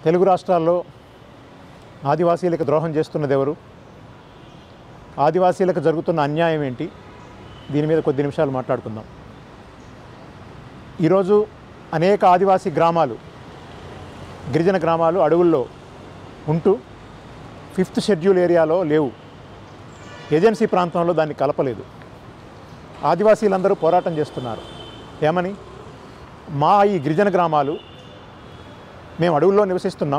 తెలుగు రాష్ట్రాల్లో ఆదివాసీలకు ద్రోహం చేస్తున్నది ఎవరు, ఆదివాసీలకు జరుగుతున్న అన్యాయం ఏంటి, దీని మీద కొద్ది నిమిషాలు మాట్లాడుకుందాం. ఈరోజు అనేక ఆదివాసీ గ్రామాలు, గిరిజన గ్రామాలు అడవుల్లో ఉంటూ 5th షెడ్యూల్ ఏరియాలో లేవు. ఏజెన్సీ ప్రాంతంలో దాన్ని కలపలేదు. ఆదివాసీలందరూ పోరాటం చేస్తున్నారు. ఏమని? మా ఈ గిరిజన గ్రామాలు మేము అడవుల్లో నివసిస్తున్నాం,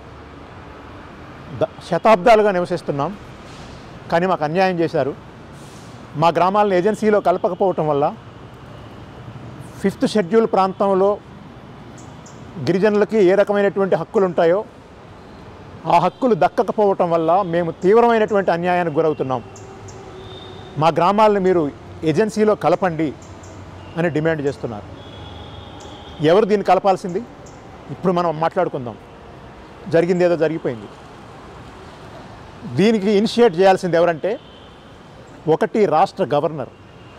శతాబ్దాలుగా నివసిస్తున్నాం, కానీ మాకు అన్యాయం చేశారు. మా గ్రామాలను ఏజెన్సీలో కలపకపోవటం వల్ల 5th షెడ్యూల్ ప్రాంతంలో గిరిజనులకి ఏ రకమైనటువంటి హక్కులు ఉంటాయో ఆ హక్కులు దక్కకపోవటం వల్ల మేము తీవ్రమైనటువంటి అన్యాయానికి గురవుతున్నాం. మా గ్రామాలను మీరు ఏజెన్సీలో కలపండి అని డిమాండ్ చేస్తున్నారు. ఎవరు దీన్ని కలపాల్సింది? ఇప్పుడు మనం మాట్లాడుకుందాం. జరిగింది ఏదో జరిగిపోయింది. దీనికి ఇనిషియేట్ చేయాల్సింది ఎవరంటే, 1 రాష్ట్ర గవర్నర్,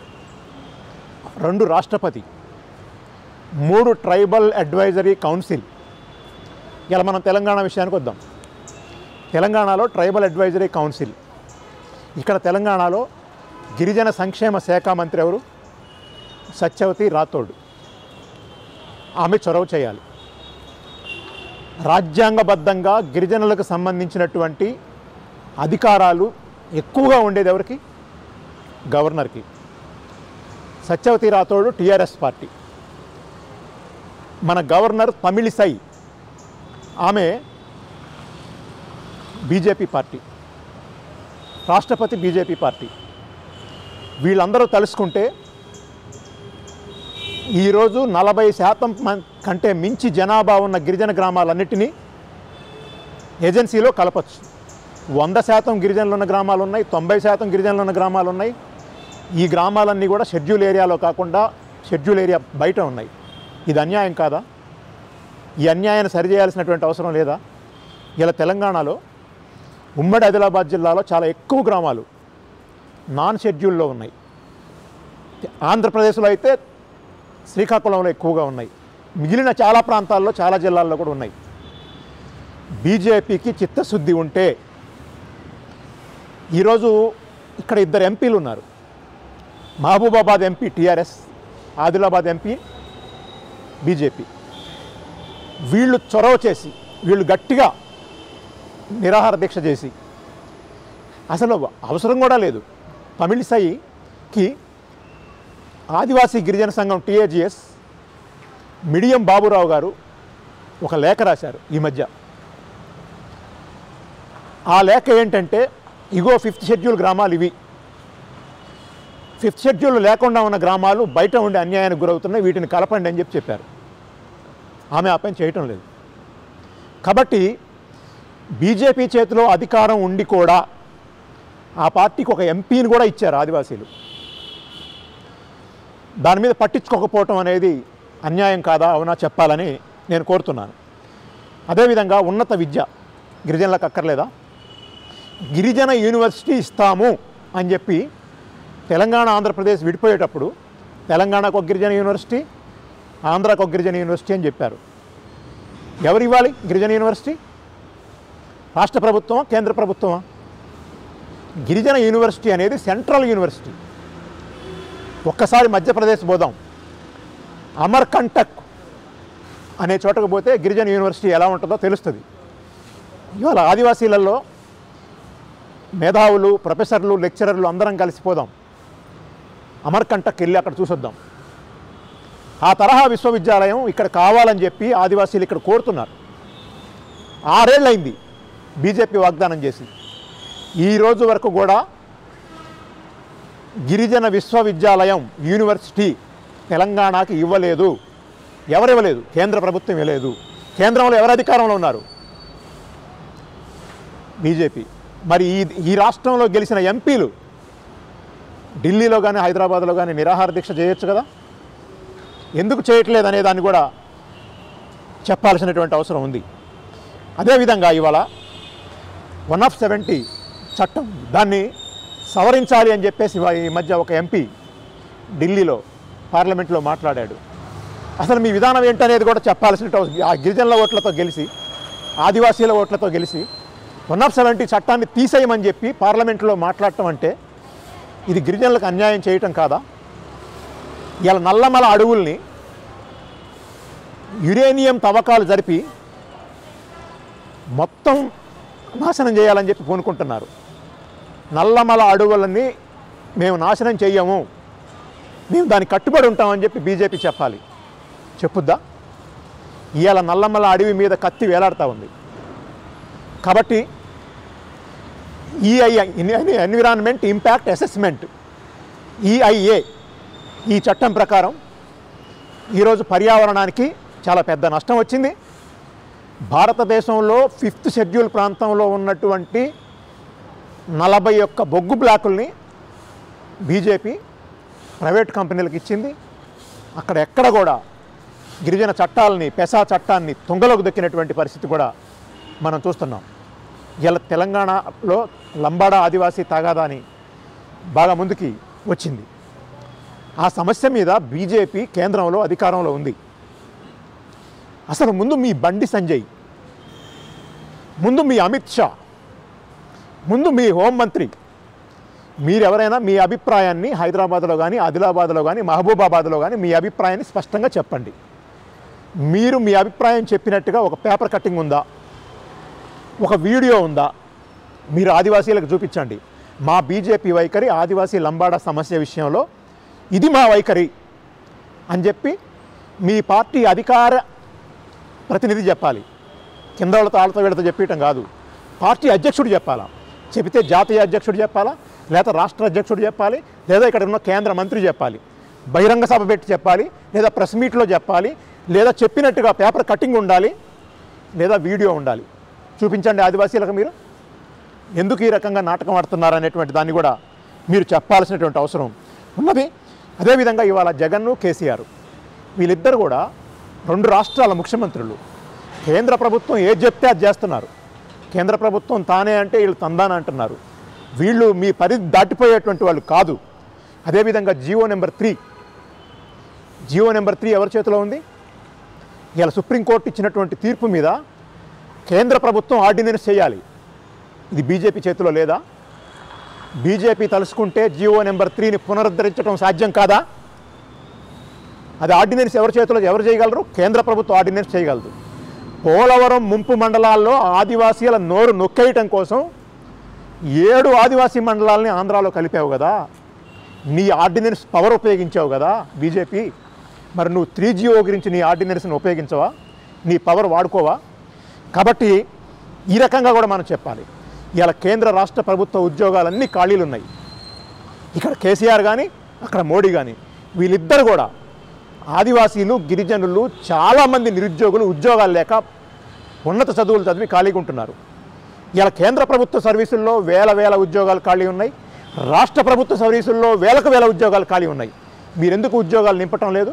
2 రాష్ట్రపతి, 3 ట్రైబల్ అడ్వైజరీ కౌన్సిల్. ఇలా మనం తెలంగాణ విషయానికి వద్దాం. తెలంగాణలో ట్రైబల్ అడ్వైజరీ కౌన్సిల్. ఇక్కడ తెలంగాణలో గిరిజన సంక్షేమ శాఖ మంత్రి ఎవరు? సత్యవతి రాథోడ్. ఆమె చొరవ చేయాలి. రాజ్యాంగబద్ధంగా గిరిజనులకు సంబంధించినటువంటి అధికారాలు ఎక్కువగా ఉండేది ఎవరికి? గవర్నర్కి. Satyavathi Rathod TRS party. మన గవర్నర్ తమిళిసై, ఆమె బీజేపీ పార్టీ. రాష్ట్రపతి బీజేపీ పార్టీ. వీళ్ళందరూ తలుసుకుంటే ఈరోజు 40% కంటే మించి జనాభా ఉన్న గిరిజన గ్రామాలన్నిటినీ ఏజెన్సీలో కలపచ్చు. 100% గిరిజనులు ఉన్న గ్రామాలు ఉన్నాయి, 90% గిరిజనులు ఉన్న గ్రామాలు ఉన్నాయి. ఈ గ్రామాలన్నీ కూడా షెడ్యూల్ ఏరియాలో కాకుండా షెడ్యూల్ ఏరియా బయట ఉన్నాయి. ఇది అన్యాయం కాదా? ఈ అన్యాయాన్ని సరిచేయాల్సినటువంటి అవసరం లేదా? ఇలా తెలంగాణలో ఉమ్మడి ఆదిలాబాద్ జిల్లాలో చాలా ఎక్కువ గ్రామాలు నాన్ షెడ్యూల్లో ఉన్నాయి. ఆంధ్రప్రదేశ్లో అయితే శ్రీకాకుళంలో ఎక్కువగా ఉన్నాయి. మిగిలిన చాలా ప్రాంతాల్లో, చాలా జిల్లాల్లో కూడా ఉన్నాయి. బీజేపీకి చిత్తశుద్ధి ఉంటే ఈరోజు ఇక్కడ 2 ఎంపీలు ఉన్నారు. Mahabubabad MP TRS, Adilabad MP BJP. వీళ్ళు చొరవ చేసి, వీళ్ళు గట్టిగా నిరాహార దీక్ష చేసి, అసలు అవసరం కూడా లేదు. తమిళిసైకి ఆదివాసీ గిరిజన సంఘం టీఏజీఎస్ మిడియం బాబురావు గారు ఒక లేఖ రాశారు ఈ మధ్య. ఆ లేఖ ఏంటంటే, ఇగో 5th షెడ్యూల్ గ్రామాలు ఇవి, 5th షెడ్యూల్ లేకుండా ఉన్న గ్రామాలు బయట ఉండే అన్యాయానికి గురవుతున్నాయి, వీటిని కలపండి అని చెప్పారు. ఆమె ఆ పని చేయటం లేదు. కాబట్టి బీజేపీ చేతిలో అధికారం ఉండి కూడా ఆ పార్టీకి ఒక ఎంపీని కూడా ఇచ్చారు ఆదివాసీలు. దాని మీద పట్టించుకోకపోవటం అనేది అన్యాయం కాదా, అవునా చెప్పాలని నేను కోరుతున్నాను. అదేవిధంగా ఉన్నత విద్య గిరిజనులకు అక్కర్లేదా? గిరిజన యూనివర్సిటీ ఇస్తాము అని చెప్పి తెలంగాణ ఆంధ్రప్రదేశ్ విడిపోయేటప్పుడు తెలంగాణకు ఒక గిరిజన యూనివర్సిటీ, ఆంధ్రాకు ఒక గిరిజన యూనివర్సిటీ అని చెప్పారు. ఎవరు ఇవ్వాలి గిరిజన యూనివర్సిటీ? రాష్ట్ర ప్రభుత్వమా, కేంద్ర ప్రభుత్వమా? గిరిజన యూనివర్సిటీ అనేది సెంట్రల్ యూనివర్సిటీ. ఒక్కసారి మధ్యప్రదేశ్ పోదాం. అమర్కంటక్ అనే చోటకు పోతే గిరిజన యూనివర్సిటీ ఎలా ఉంటుందో తెలుస్తుంది. ఇవాళ ఆదివాసీలలో మేధావులు, ప్రొఫెసర్లు, లెక్చరర్లు అందరం కలిసిపోదాం, అమర్కంటక్ వెళ్ళి అక్కడ చూసొద్దాం. ఆ తరహా విశ్వవిద్యాలయం ఇక్కడ కావాలని చెప్పి ఆదివాసీలు ఇక్కడ కోరుతున్నారు. 6 ఏళ్ళైంది బీజేపీ వాగ్దానం చేసి. ఈ రోజు వరకు కూడా గిరిజన విశ్వవిద్యాలయం, యూనివర్సిటీ తెలంగాణకి ఇవ్వలేదు. ఎవరు ఇవ్వలేదు? కేంద్ర ప్రభుత్వం ఇవ్వలేదు. కేంద్రంలో ఎవరు అధికారంలో ఉన్నారు? బీజేపీ. మరి ఈ రాష్ట్రంలో గెలిచిన ఎంపీలు ఢిల్లీలో కానీ హైదరాబాద్లో కానీ నిరాహార దీక్ష చేయొచ్చు కదా? ఎందుకు చేయట్లేదు అనే దాన్ని కూడా చెప్పాల్సినటువంటి అవసరం ఉంది. అదేవిధంగా ఇవాళ 170 చట్టం, దాన్ని సవరించాలి అని చెప్పేసి ఈ మధ్య ఒక ఎంపీ ఢిల్లీలో పార్లమెంట్లో మాట్లాడాడు. అసలు మీ విధానం ఏంటనేది కూడా చెప్పాల్సిన ఆ గిరిజనుల ఓట్లతో గెలిచి ఆదివాసీల ఓట్లతో గెలిచి 170 చట్టాన్ని తీసేయమని చెప్పి పార్లమెంట్లో మాట్లాడటం అంటే ఇది గిరిజనులకు అన్యాయం చేయటం కాదా? ఇలా నల్లమల అడవుల్ని యురేనియం తవ్వకాలు జరిపి మొత్తం నాశనం చేయాలని చెప్పి పూనుకుంటున్నారు. నల్లమల అడవులని మేము నాశనం చెయ్యము, మేము దానికి కట్టుబడి ఉంటామని చెప్పి బీజేపీ చెప్పాలి. చెప్పుద్దా? ఇవాళ నల్లమల అడవి మీద కత్తి వేలాడుతూ ఉంది. కాబట్టి EIA environment impact assessment EIA ఈ చట్టం ప్రకారం ఈరోజు పర్యావరణానికి చాలా పెద్ద నష్టం వచ్చింది. భారతదేశంలో 5th షెడ్యూల్ ప్రాంతంలో ఉన్నటువంటి 41 బొగ్గు బ్లాకుల్ని బీజేపీ ప్రైవేట్ కంపెనీలకు ఇచ్చింది. అక్కడ ఎక్కడ కూడా గిరిజన చట్టాలని, పెసా చట్టాన్ని తుంగలోకి దొక్కినటువంటి పరిస్థితి కూడా మనం చూస్తున్నాం. ఇలా తెలంగాణలో లంబాడా ఆదివాసీ తగాదాని బాగా ముందుకి వచ్చింది. ఆ సమస్య మీద బీజేపీ కేంద్రంలో అధికారంలో ఉంది. అసలు ముందు మీ బండి సంజయ్, ముందు మీ అమిత్ షా, ముందు మీ హోంమంత్రి, మీరెవరైనా మీ అభిప్రాయాన్ని హైదరాబాద్లో కానీ, ఆదిలాబాద్లో కానీ, మహబూబాబాద్లో కానీ మీ అభిప్రాయాన్ని స్పష్టంగా చెప్పండి. మీరు మీ అభిప్రాయం చెప్పినట్టుగా ఒక పేపర్ కట్టింగ్ ఉందా, ఒక వీడియో ఉందా? మీరు ఆదివాసీలకు చూపించండి. మా బీజేపీ వైఖరి ఆదివాసీ లంబాడా సమస్య విషయంలో ఇది మా వైఖరి అని చెప్పి మీ పార్టీ అధికార ప్రతినిధి చెప్పాలి. కింద వాళ్ళతో ఆళ్ళతో వీళ్ళతో చెప్పటం కాదు, పార్టీ అధ్యక్షుడు చెప్పాలా. చెబితే జాతీయ అధ్యక్షుడు చెప్పాలా, లేదా రాష్ట్ర అధ్యక్షుడు చెప్పాలి, లేదా ఇక్కడ ఉన్న కేంద్ర మంత్రి చెప్పాలి, బహిరంగ సభ పెట్టి చెప్పాలి, లేదా ప్రెస్ మీట్లో చెప్పాలి, లేదా చెప్పినట్టుగా పేపర్ కటింగ్ ఉండాలి, లేదా వీడియో ఉండాలి. చూపించండి ఆదివాసీలకు మీరు ఎందుకు ఈ రకంగా నాటకం ఆడుతున్నారు అనేటువంటి దాన్ని కూడా మీరు చెప్పాల్సినటువంటి అవసరం ఉన్నది. అదేవిధంగా ఇవాళ జగన్ను, కేసీఆర్ వీళ్ళిద్దరు కూడా 2 రాష్ట్రాల ముఖ్యమంత్రులు. కేంద్ర ప్రభుత్వం ఏది చెప్తే అది చేస్తున్నారు. కేంద్ర ప్రభుత్వం తానే అంటే వీళ్ళు తందాన అంటున్నారు. వీళ్ళు మీ పరిధి దాటిపోయేటువంటి వాళ్ళు కాదు. అదేవిధంగా జియో నెంబర్ 3 ఎవరి చేతిలో ఉంది? ఇవాళ సుప్రీంకోర్టు ఇచ్చినటువంటి తీర్పు మీద కేంద్ర ప్రభుత్వం ఆర్డినెన్స్ చేయాలి. ఇది బీజేపీ చేతిలో లేదా? బీజేపీ తలుసుకుంటే జియో నెంబర్ 3ని పునరుద్ధరించడం సాధ్యం కాదా? అది ఆర్డినెన్స్ ఎవరి చేతిలో, ఎవరు చేయగలరు? కేంద్ర ప్రభుత్వం ఆర్డినెన్స్ చేయగలదు. పోలవరం ముంపు మండలాల్లో ఆదివాసీల నోరు నొక్కేయటం కోసం 7 ఆదివాసీ మండలాలని ఆంధ్రాలో కలిపావు కదా, నీ ఆర్డినెన్స్ పవర్ ఉపయోగించావు కదా బీజేపీ. మరి నువ్వు 3GO గురించి నీ ఆర్డినెన్స్ని ఉపయోగించవా? నీ పవర్ వాడుకోవా? కాబట్టి ఈ రకంగా కూడా మనం చెప్పాలి. ఇలా కేంద్ర రాష్ట్ర ప్రభుత్వ ఉద్యోగాలన్నీ ఖాళీలు ఉన్నాయి. ఇక్కడ కేసీఆర్ కానీ, అక్కడ మోడీ కానీ, వీళ్ళిద్దరు కూడా ఆదివాసీలు, గిరిజనులు, చాలామంది నిరుద్యోగులు ఉద్యోగాలు లేక ఉన్నత చదువులు చదివి ఖాళీగా ఉంటున్నారు. ఇలా కేంద్ర ప్రభుత్వ సర్వీసుల్లో వేల ఉద్యోగాలు ఖాళీ ఉన్నాయి, రాష్ట్ర ప్రభుత్వ సర్వీసుల్లో వేల ఉద్యోగాలు ఖాళీ ఉన్నాయి. మీరెందుకు ఉద్యోగాలు నింపటం లేదు?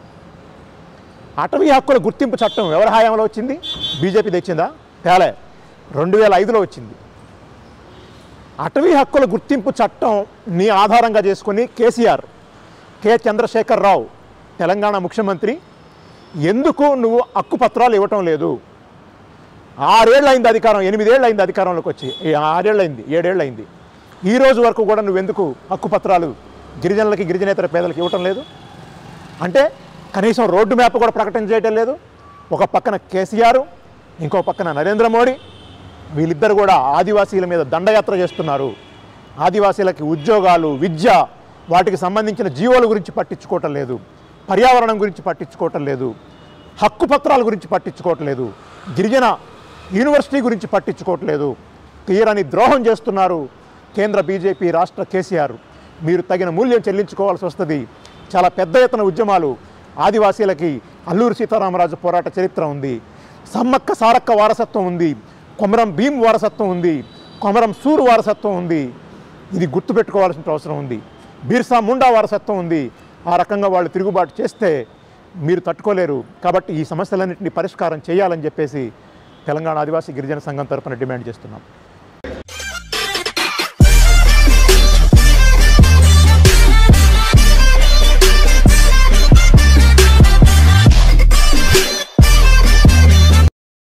అటవీ హక్కుల గుర్తింపు చట్టం ఎవరి హయాంలో వచ్చింది? బీజేపీ తెచ్చిందా? తేలే, 2005లో వచ్చింది. అటవీ హక్కుల గుర్తింపు చట్టం నీ ఆధారంగా చేసుకుని కేసీఆర్, కె చంద్రశేఖర్ రావు తెలంగాణ ముఖ్యమంత్రి ఎందుకు నువ్వు హక్కుపత్రాలు ఇవ్వటం లేదు? 6 ఏళ్ళు అయింది అధికారం, 8 ఏళ్ళు అయింది అధికారంలోకి వచ్చి, 6 ఏళ్ళు అయింది, 7 ఏళ్ళు అయింది. ఈ రోజు వరకు కూడా నువ్వెందుకు హక్కుపత్రాలు గిరిజనులకి, గిరిజనేతర పేదలకు ఇవ్వటం లేదు? అంటే కనీసం రోడ్డు మ్యాప్ కూడా ప్రకటన చేయటం లేదు. ఒక పక్కన కేసీఆర్, ఇంకో పక్కన నరేంద్ర మోడీ, వీళ్ళిద్దరు కూడా ఆదివాసీల మీద దండయాత్ర చేస్తున్నారు. ఆదివాసీలకి ఉద్యోగాలు, విద్య, వాటికి సంబంధించిన జీవోల గురించి పట్టించుకోవటం లేదు, పర్యావరణం గురించి పట్టించుకోవటం లేదు, హక్కుపత్రాల గురించి పట్టించుకోవటం లేదు, గిరిజన యూనివర్సిటీ గురించి పట్టించుకోవట్లేదు. తీరని ద్రోహం చేస్తున్నారు కేంద్ర బీజేపీ, రాష్ట్ర కేసీఆర్. మీరు తగిన మూల్యం చెల్లించుకోవాల్సి వస్తుంది. చాలా పెద్ద ఎత్తున ఉద్యమాలు ఆదివాసీలకి అల్లూరి సీతారామరాజు పోరాట చరిత్ర ఉంది, సమ్మక్క సారక్క వారసత్వం ఉంది, కొమరం భీం వారసత్వం ఉంది, కొమరం సూరు వారసత్వం ఉంది. ఇది గుర్తుపెట్టుకోవాల్సిన అవసరం ఉంది. బిర్సా ముండా వారసత్వం ఉంది. ఆ రకంగా వాళ్ళు తిరుగుబాటు చేస్తే మీరు తట్టుకోలేరు. కాబట్టి ఈ సమస్యలన్నింటినీ పరిష్కారం చేయాలని చెప్పేసి తెలంగాణ ఆదివాసీ గిరిజన సంఘం తరపున డిమాండ్ చేస్తున్నాం.